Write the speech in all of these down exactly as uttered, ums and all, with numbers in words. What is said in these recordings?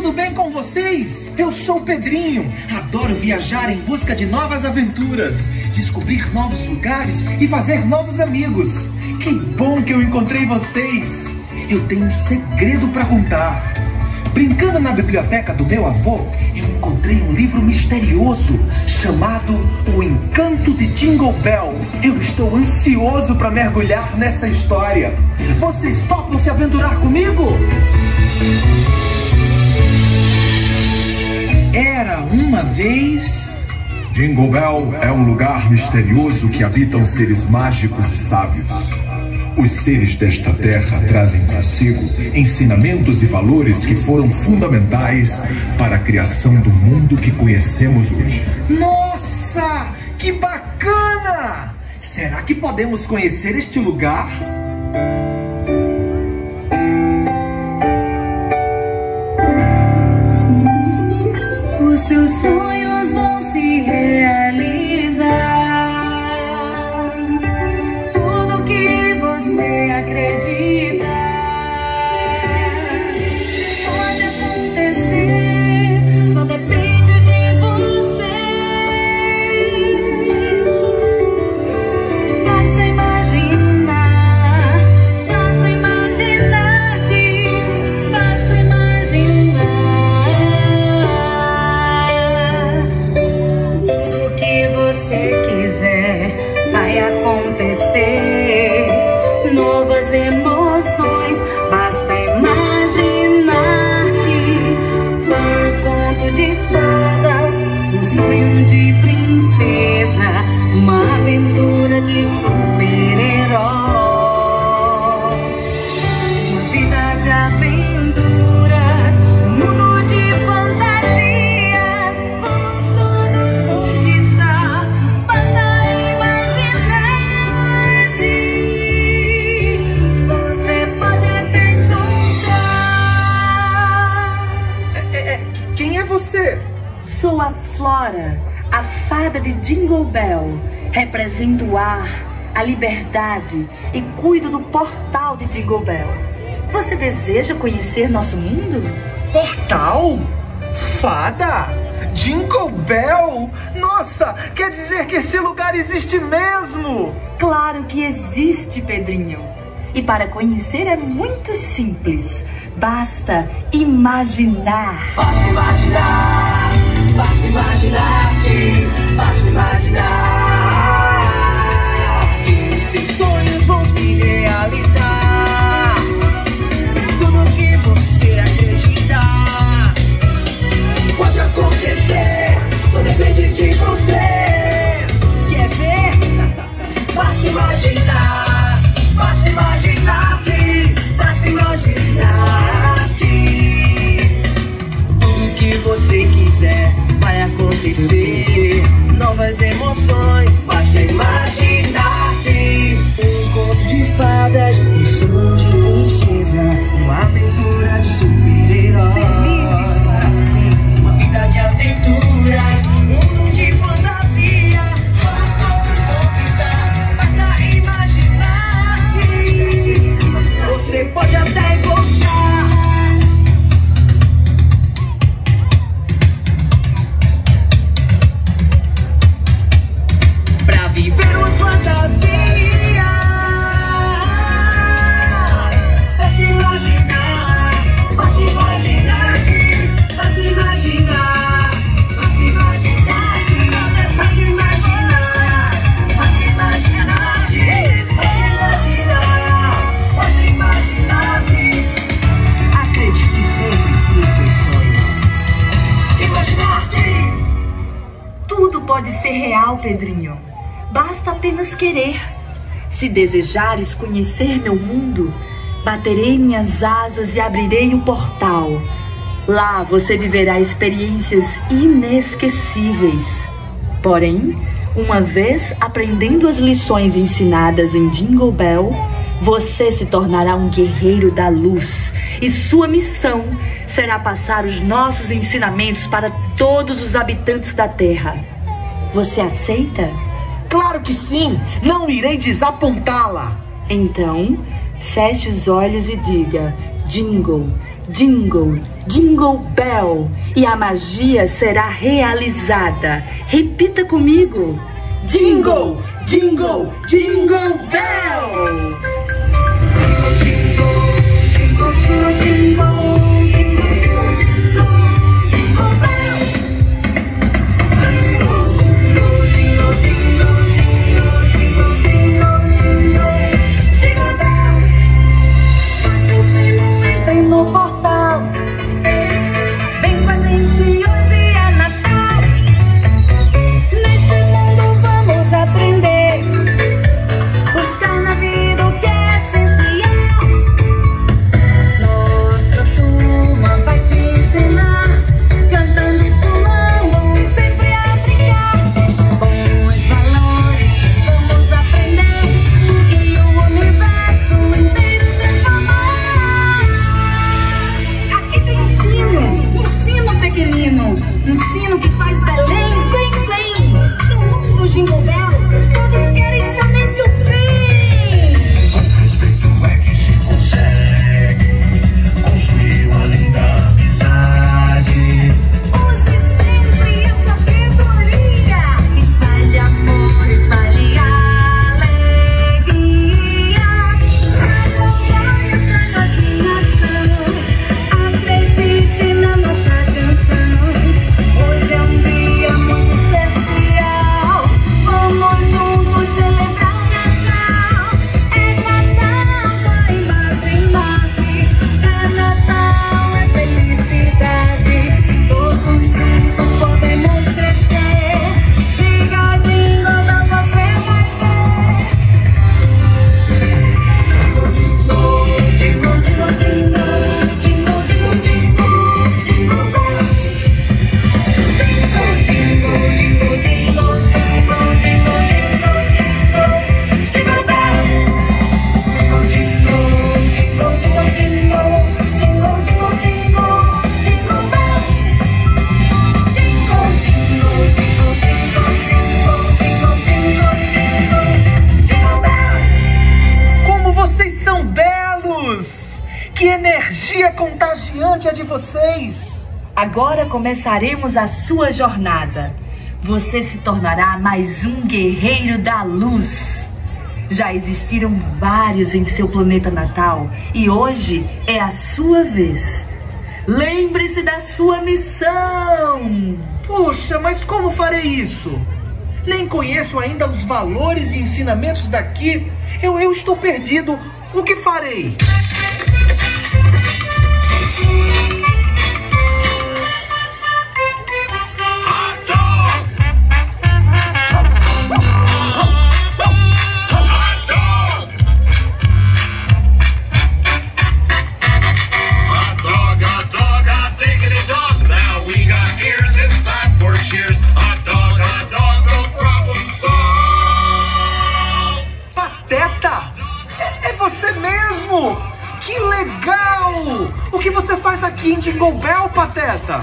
tudo bem com vocês? Eu sou o Pedrinho, adoro viajar em busca de novas aventuras, descobrir novos lugares e fazer novos amigos. Que bom que eu encontrei vocês! Eu tenho um segredo para contar. Brincando na biblioteca do meu avô, eu encontrei um livro misterioso chamado O Encanto de Jingle Bell. Eu estou ansioso para mergulhar nessa história. Vocês topam se aventurar comigo? Era uma vez... Jingle Bell é um lugar misterioso que habitam seres mágicos e sábios. Os seres desta terra trazem consigo ensinamentos e valores que foram fundamentais para a criação do mundo que conhecemos hoje. Nossa, que bacana! Será que podemos conhecer este lugar? Os seus sonhos vão se realizar. Tudo que você acredita pode acontecer, só depende de você. Basta imaginar, basta imaginar-te, basta imaginar. Tudo que você quiser vai acontecer. Novas emoções, basta imaginar-te. Um conto de fadas, um sonho de princesa, uma aventura de super-herói. Uma vida de aventuras, um mundo de fantasias. Vamos todos conquistar, basta imaginar-te. Você pode até encontrar. É, é, quem é você? Sou a Flora, a fada de Jingle Bell. Represento o ar, a liberdade e cuido do portal de Jingle Bell. Você deseja conhecer nosso mundo? Portal? Fada? Jingle Bell? Nossa, quer dizer que esse lugar existe mesmo? Claro que existe, Pedrinho. E para conhecer é muito simples. Basta imaginar. Basta imaginar, basta imaginar-te, basta imaginar. E os seus sonhos vão se realizar. Tudo que você acreditar pode acontecer, só depende de você. Quer ver? Basta imaginar, basta imaginar-te, basta imaginar-te. Tudo que você quiser vai acontecer. Novas emoções, basta imaginar-te. Um conto de fadas, um sonho de princesa, uma aventura de super-herói. Felizes para sempre, uma vida de aventuras, um mundo de fantasia. Vamos todos conquistar, basta imaginar-te. Você pode até encontrar. Pra viver uma fantasia, basta imaginar, basta imaginar, basta imaginar, basta imaginar, basta imaginar, basta imaginar, basta imaginar. Acredite sempre nos seus sonhos. Imaginar-te. Tudo pode ser real, Pedrinho. Basta apenas querer. Se desejares conhecer meu mundo, baterei minhas asas e abrirei o portal. Lá você viverá experiências inesquecíveis. Porém, uma vez aprendendo as lições ensinadas em Jingle Bell, você se tornará um guerreiro da luz. E sua missão será passar os nossos ensinamentos para todos os habitantes da Terra. Você aceita? Claro que sim! Não irei desapontá-la! Então, feche os olhos e diga: Jingle, Jingle, Jingle Bell, e a magia será realizada. Repita comigo. Jingle, Jingle, Jingle Bell. Jingle, jingle, jingle, jingle, jingle, jingle, jingle, jingle bell. Jingle, jingle, jingle, jingle, jingle, jingle, jingle, jingle bell. Você não entra no portal. Vem com a gente, hoje é Natal. Neste mundo vamos aprender, buscar na vida o que é essencial. Nossa turma vai te ensinar, cantando e pulando, sempre a brincar. Bons valores vamos aprender e o universo inteiro transformar. Aqui tem ensino, ensino pequenino, ensino que faz Belém, bem, bem. No mundo Jingle Bell, todos querem somente o bem. Com respeito é que se consegue construir uma linda amizade. Use sempre a sabedoria, espalhe amor, espalhe alegria. Abra os olhos da imaginação, acredite na nossa canção. Hoje é um dia muito especial, vamos juntos celebrar Natal. É Natal com a imagem norte, é Natal, é felicidade. Todos juntos podemos crescer. Diga Jingle Bell, você vai ver. Jingle, jingle, jingle, jingle, jingle, jingle, jingle, jingle bell. Jingle, jingle, jingle, jingle, jingle, jingle, jingle, jingle bell. Jingle, jingle, jingle, jingle, jingle, jingle, jingle, jingle bell. Jingle, jingle, jingle, jingle, jingle, jingle, jingle, jingle bell. Como vocês são belos! Que energia contagiante é de vocês! Agora começaremos a sua jornada. Você se tornará mais um guerreiro da luz. Já existiram vários em seu planeta natal e hoje é a sua vez. Lembre-se da sua missão. Puxa, mas como farei isso? Nem conheço ainda os valores e ensinamentos daqui. Eu, eu estou perdido. O que farei? Hot dog, hot dog, hot diggity dog. Now we got ears inside for cheers. Hot dog, hot dog, no problem solved. Pateta! É, é você mesmo! Que legal! O que você faz aqui em Jingle Bell, Pateta?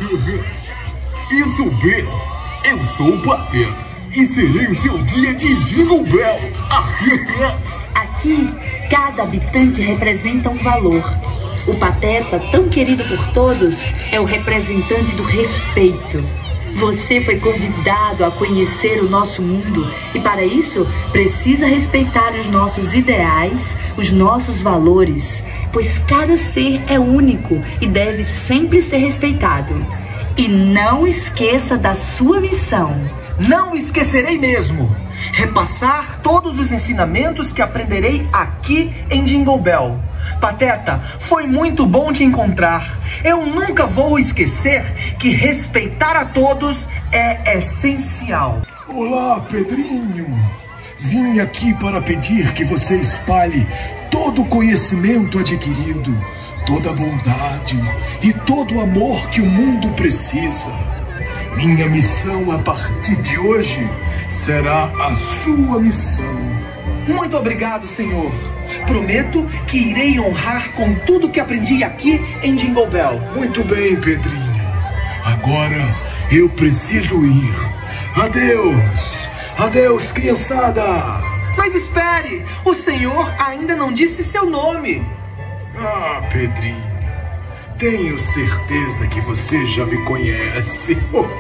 Isso mesmo, eu sou o Pateta e serei o seu guia de Jingle Bell. Aqui, cada habitante representa um valor. O Pateta, tão querido por todos, é o representante do respeito. Você foi convidado a conhecer o nosso mundo e, para isso, precisa respeitar os nossos ideais, os nossos valores, pois cada ser é único e deve sempre ser respeitado. E não esqueça da sua missão. Não esquecerei mesmo! Repassar todos os ensinamentos que aprenderei aqui em Jingle Bell. Pateta, foi muito bom te encontrar. Eu nunca vou esquecer que respeitar a todos é essencial. Olá, Pedrinho. Vim aqui para pedir que você espalhe todo o conhecimento adquirido, toda a bondade e todo o amor que o mundo precisa. Minha missão a partir de hoje será a sua missão. Muito obrigado, Senhor. Prometo que irei honrar com tudo que aprendi aqui em Jingle Bell. Muito bem, Pedrinho. Agora eu preciso ir. Adeus. Adeus, criançada. Mas espere, o Senhor ainda não disse seu nome. Ah, Pedrinho, Tenho certeza que você já me conhece.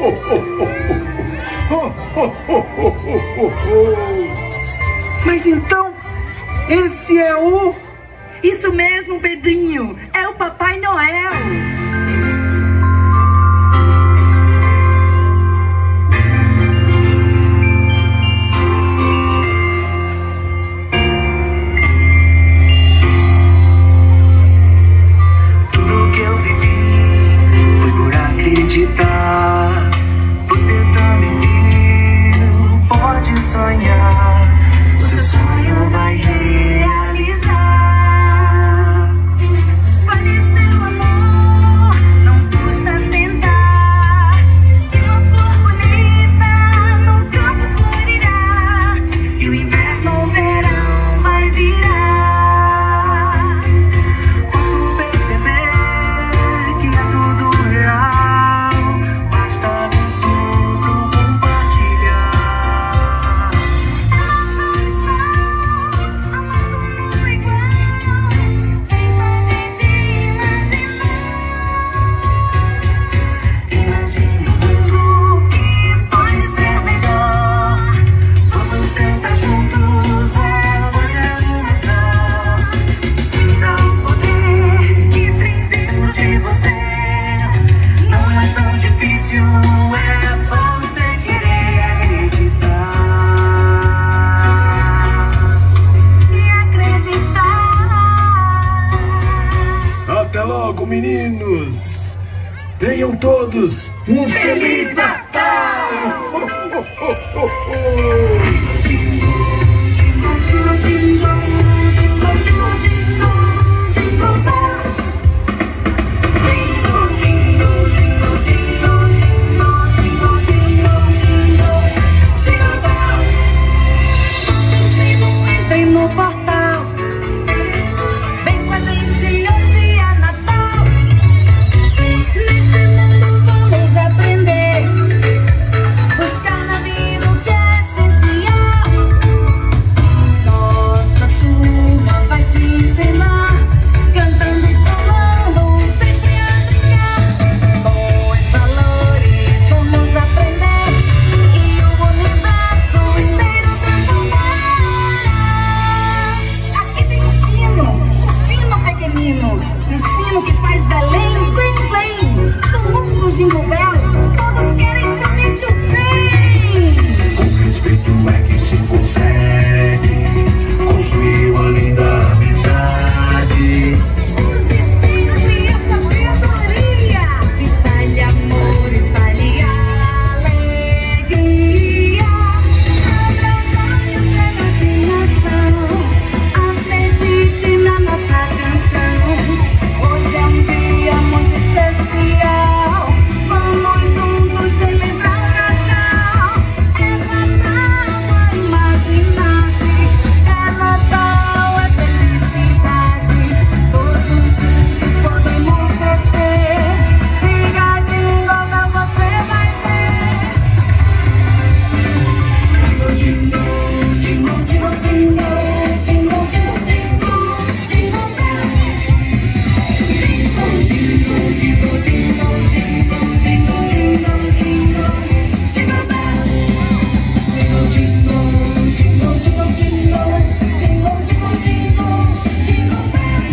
Mas então, esse é o... Isso mesmo, Pedrinho. É o Papai Noel. Tudo que eu vivi foi por acreditar. Você também viu, pode sonhar. O seu sonho vai realizar. Espalhe seu amor, não custa tentar. Que uma flor bonita no campo florirá. E o inverno, o verão vai virar. Posso perceber que é tudo real. Basta um sopro compartilhar. Imagina um mundo que pode ser melhor. Vamos tentar juntos, a voz é uma só. Sinta o poder que tem dentro de você. Não é tão difícil, é só você querer acreditar. E acreditar. Até logo, meninos! Tenham todos um Feliz Natal! Entrem no portal, vem com a gente, hoje é Natal. Neste mundo vamos aprender, buscar na vida o que é essencial. Nossa turma vai te ensinar, cantando e falando, sempre a brincar. Bons valores vamos aprender, e o universo inteiro transformar. Aqui tem um sino, um sino pequenino, um sino que faz Belém, bling bling. Do mundo Jingle Bell, todos querem sentir o bem. Com respeito é que se consegue construir uma linda amizade. Use sempre essa sabedoria. Espalhe amor, espalhe alegria. Abra os olhos da imaginação, acredite na nossa canção. Hoje é um dia muito especial. Vamos juntos celebrar o Natal. É Natal a imaginar-te. É Natal, é felicidade. Todos juntos podemos crescer. Siga Jingle Bell, você vai ver. Jingle, jingle, jingle, jingle, jingle, jingle, jingle, jingle bell. Jingle, jingle, jingle, jingle, jingle, jingle, jingle, jingle, jingle bell. Jingle, jingle, jingle, jingle, jingle, jingle, jingle, jingle, jingle bell.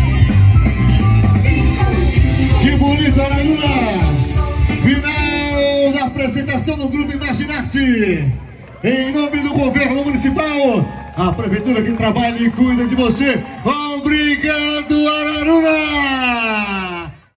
Jingle, Que bonito, Araruna! Final da apresentação do Grupo Imaginarte. Em nome do governo municipal, a prefeitura que trabalha e cuida de você. Obrigado, Araruna!